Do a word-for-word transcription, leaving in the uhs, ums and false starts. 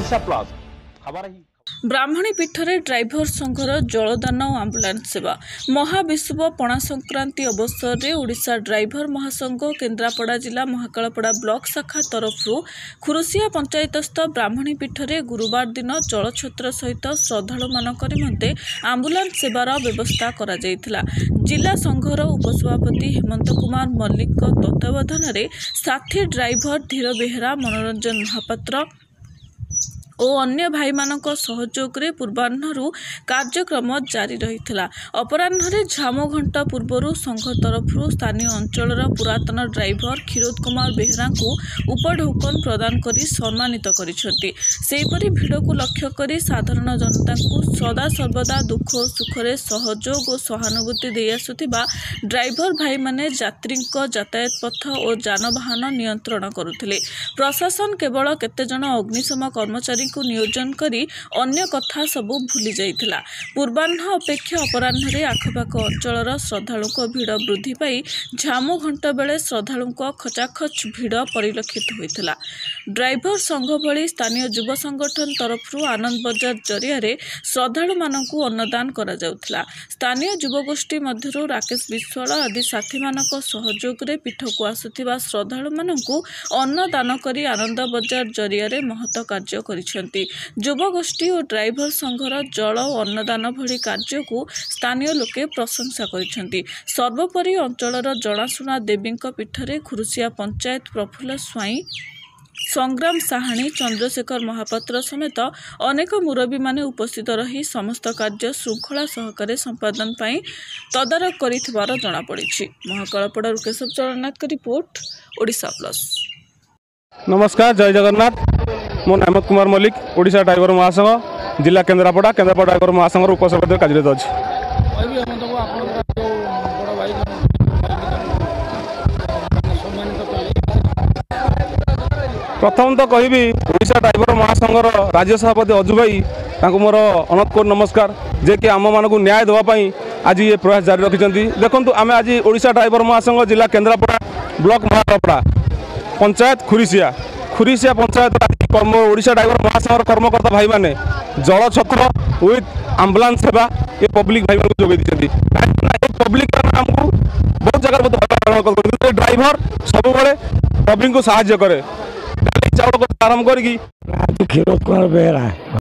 Odisha plus खबर ही ब्राह्मणी पीठरे driver संघर जलदान और ambulance सेवा महाविश्व पणा संक्रांति अवसर में ओडिशा ड्राइवर महासंघ केन्द्रापड़ा जिला महाकालपड़ा ब्लॉक शाखा तरफ खुरुसिया पंचायतस्थ ब्राह्मणी पीठरे गुरुवार दिन जलछत्र सहित श्रद्धालु मानक निमंते आंबुलांस सेवार व्यवस्था करा जायथिला। जिला संघर उपसभापति हेमंत कुमार मल्लिक तत्वावधान में साथी ड्राइवर धीर बेहेरा मनोरंजन महापात्र और अन्य भाई मानक सहयोग रे पूर्वाह्न कार्यक्रम जारी रही। अपराह्न झाम घंटा पूर्वर संघ तरफ स्थानीय अंचल पुरातन ड्राइवर क्षीरोद कुमार बेहेरा को उपढौकन प्रदान कर सम्मानित करिसेहिपरि भिड़ को लक्ष्य कर साधारण जनता को सदा सर्वदा दुख और सुखरे सहयोग और सहानुभूति दे आसुथिबा ड्राइवर भाई माने यात्री यातायात पथ और जानवाहन नियंत्रण करुथिले। प्रशासन केवल केतेजन अग्निशम कर्मचारी को नियोजन करी अन्य कथा सबू भूली जाइथिला। पूर्वाह्न अपेक्षा अपराह्न आखपाख अंचल श्रद्धालुक भिड़ वृद्धि पाई झामु घंटा बेले श्रद्धालुक खचाखच भिड़ परिलक्षित होइथिला। ड्राइवर संघ भली स्थानीय युव संगठन तरफ आनंद बजार जरिया श्रद्धालु मानकु अन्नदान करा जाउथिला। स्थानीय युवगोष्ठी मध्यरु राकेश विश्वाल आदि साथी मानक सहयोग रे पीठ को आसुथिबा श्रद्धालु मानकु अन्नदान करी आनंद बजार जरिया महत कार्य करिसेंती। युवगोष्ठी और ड्राइवर संघर जल और अन्नदान भली कार्य को स्थानीय लोके प्रशंसा करिसेंती। सर्वोपरि अंचलर जनाशुना देवी पीठरे खुरुसिया पंचायत प्रफुल्ल स्वाई संग्राम साहाणी चंद्रशेखर महापात्र समेत अनेक मुरबी माने उपस्थित रही समस्त कार्य श्रृंखला सहकारे संपादन पाई तदारख करिथिबार जणा पड़िछि। महाकालपड़ा केशव चरणनाथ का रिपोर्ट ओडिशा प्लस। नमस्कार, जय जगन्नाथ। मो हेमंत कुमार मल्लिक ओडिशा ड्राइवर महासंघ जिला केन्द्रापड़ा केन्द्रापड़ा ड्राइवर महासंघ उपसभापति कार्यरत अच्छी। प्रथम तो कहबी ओडिशा ड्राइवर महासंघर राज्य सभापति अजु भाई मोर अनंतकोट नमस्कार जे कि आम मानक न्याय देवाई आज ये प्रयास जारी रखिंट। देखो आम आज ओडिशा ड्राइवर महासंघ जिला केन्द्रापड़ा ब्लॉक महाकालपड़ा पंचायत खुरीसिया खुरीसिया पंचायत कर्म ओडिशा ड्राइवर महासंघर कर्मकर्ता भाई माने जल छत्र विथ आंबुलांस सेवा ये पब्लिक भाई मानक जोगे दी पब्लिक आमको बहुत जगह ड्राइवर सब पब्लिक को साहाय्य करे चाउल आरंभ करी क्षीरोद कुमार बेहेरा।